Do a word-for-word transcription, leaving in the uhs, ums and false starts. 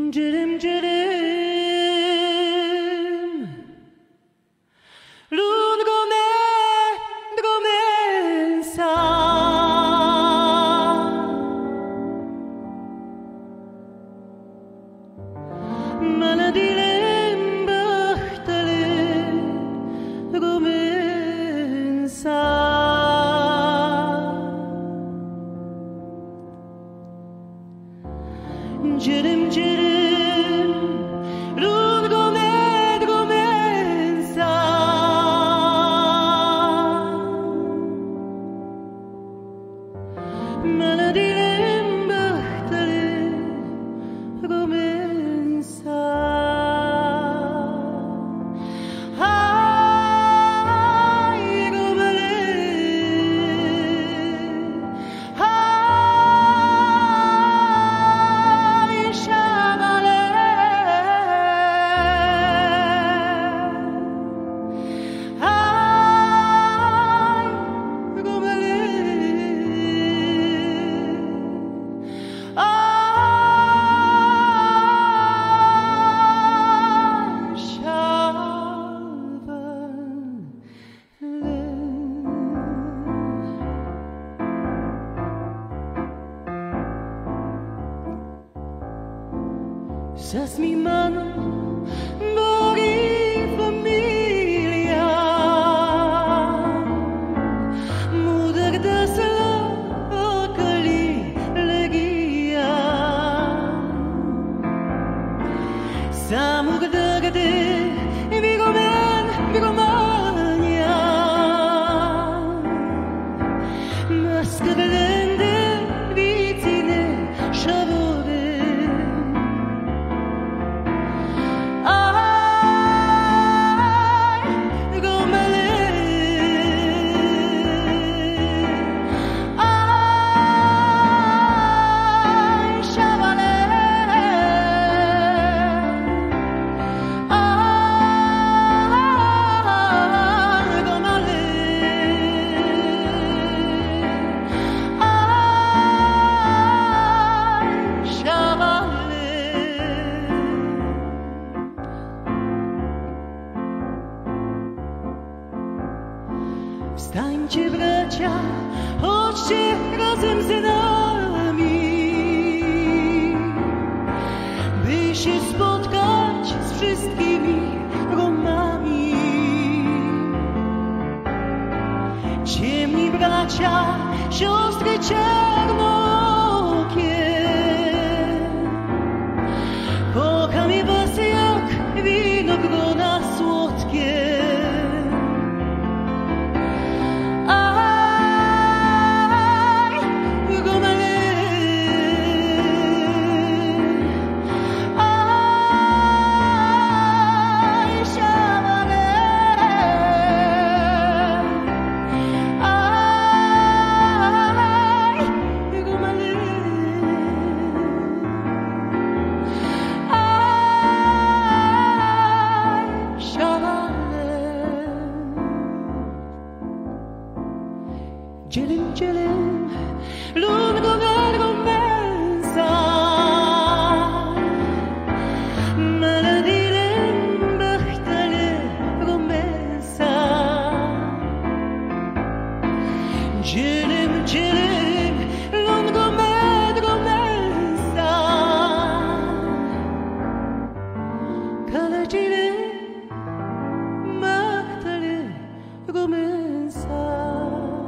Jirim jirim Lun gome dromensa Maladilem bahtale dromensa Jirim jirim Lun gome dromensa Maladilem bahtale dromensa Ay gomale Ay shabale Ay gomale Ay Sas mi mano mori familia Mudar da sala akali legia Samur dagade vigomen vigomania Mascarende vitine shavore Wstańcie bracia, chodźcie razem z nami, by się spotkać z wszystkimi Romami. Ciemni bracia, siostry czarnokie, kochamy was jak winogrona słodkie. Jirim jirim, lun gome dromensa Maladilem bahtale dromensa Jirim jirim, lun gome dromensa Maladilem bahtale dromensa